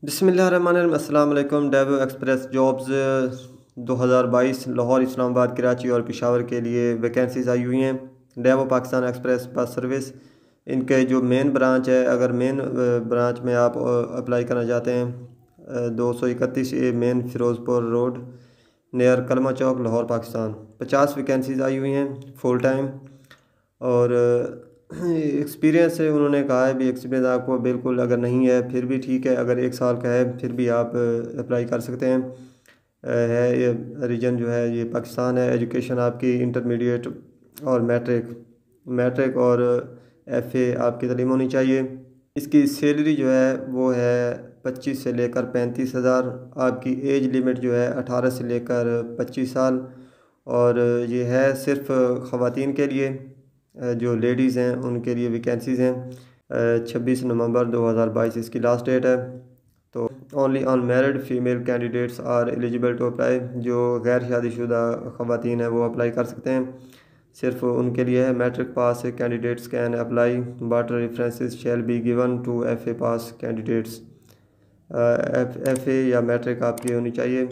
बिस्मिल्लाहिर्रहमानिर्रहीम। अस्सलाम वालेकुम। Daewoo express jobs 2022 Lahore, Islamabad, Karachi और पेशावर के लिए वैकेंसीज आई हुई हैं। Daewoo Pakistan express bus service, इनके जो मेन ब्रांच है, अगर मेन ब्रांच में आप अप्लाई करना चाहते हैं 231 main Firozpur road near Kalma Chowk, Lahore, Pakistan. 50 vacancies आई हुई हैं फुल टाइम। और एक्सपीरियंस है, उन्होंने कहा है भी एक्सपीरियंस आपको बिल्कुल अगर नहीं है फिर भी ठीक है, अगर 1 साल का है फिर भी आप अप्लाई कर सकते हैं। है ये रीजन जो है ये पाकिस्तान है। एजुकेशन आपकी इंटरमीडिएट और मैट्रिक और एफए आपकी तालीम होनी चाहिए। इसकी सैलरी जो है वो है 25 से लेकर 35,000। आपकी एज लिमिट जो है 18 से लेकर 25 साल। और ये है सिर्फ ख़वातीन के लिए, जो लेडीज़ हैं उनके लिए वैकेंसीज़ हैं। 26 नवंबर 2022 इसकी लास्ट डेट है। तो only unmarried female candidates are eligible to apply. जो गैर शादीशुदा ख़वातीन हैं वो अप्लाई कर सकते हैं, सिर्फ उनके लिए है। Matric pass candidates can apply, but references shall be given to F A pass candidates. F A या मैट्रिक आपकी होनी चाहिए।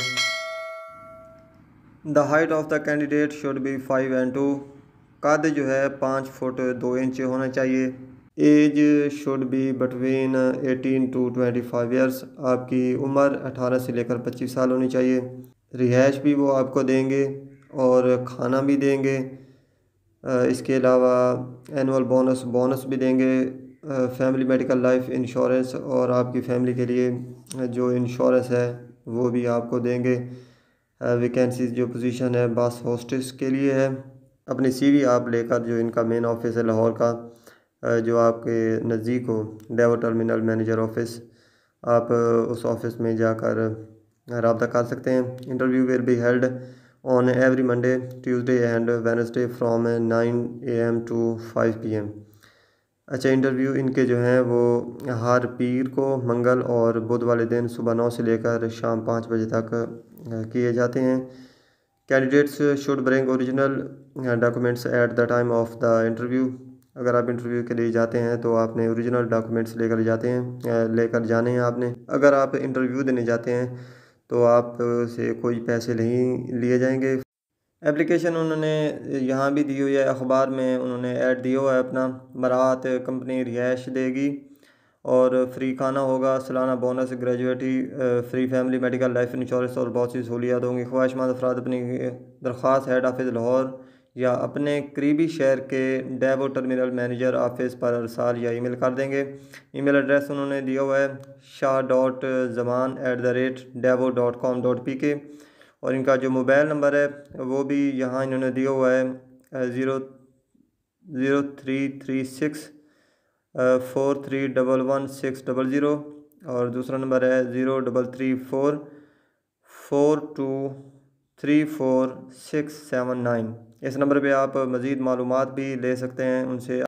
The height of the candidate should be 5 and 2। कद जो है 5 फुट 2 इंच होना चाहिए। Age should be between 18 to 25 years. आपकी उम्र 18 से लेकर 25 साल होनी चाहिए। रिहाइश भी वो आपको देंगे और खाना भी देंगे। इसके अलावा एनुअल बोनस भी देंगे। फैमिली मेडिकल लाइफ इंश्योरेंस और आपकी फैमिली के लिए जो इंश्योरेंस है वो भी आपको देंगे। वैकेंसीज जो पोजीशन है बस होस्टेस के लिए है। अपनी सीवी आप लेकर, जो इनका मेन ऑफिस है लाहौर का, जो आपके नज़दीक हो, डेवो टर्मिनल मैनेजर ऑफिस, आप उस ऑफिस में जाकर रब्ता कर सकते हैं। Interview will be held on every Monday, Tuesday and Wednesday from 9 AM to 5 PM। अच्छा, इंटरव्यू इनके जो हैं वो हर पीर को, मंगल और बुध वाले दिन सुबह 9 से लेकर शाम 5 बजे तक किए जाते हैं। Candidates should bring original documents at the time of the interview. अगर आप इंटरव्यू के लिए जाते हैं तो आपने ओरिजिनल डॉक्यूमेंट्स लेकर जाने हैं आपने। अगर आप इंटरव्यू देने जाते हैं तो आप से कोई पैसे नहीं लिए जाएंगे। एप्लीकेशन उन्होंने यहाँ भी दी हुई है, अखबार में उन्होंने ऐड दिया हुआ है अपना। मराहत कंपनी रिहाइश देगी और फ्री खाना होगा, सालाना bonus, gratuity, free family medical life insurance और बहुत सी सहूलियात होंगी। ख्वाहिशमंद अफराद अपनी दरख्वास्त हेड ऑफिस लाहौर या अपने करीबी शहर के डेवो टर्मिनल मैनेजर ऑफिस पर अरसाल या ईमेल कर देंगे। ईमेल एड्रेस उन्होंने दिया हुआ है shah.zaman@devo.com.pk। और इनका जो मोबाइल नंबर है वो भी यहाँ इन्होंने दिया हुआ है 0336 4311 600। और दूसरा नंबर है 03344234 679। इस नंबर पे आप मज़ीद मालूमात भी ले सकते हैं उनसे।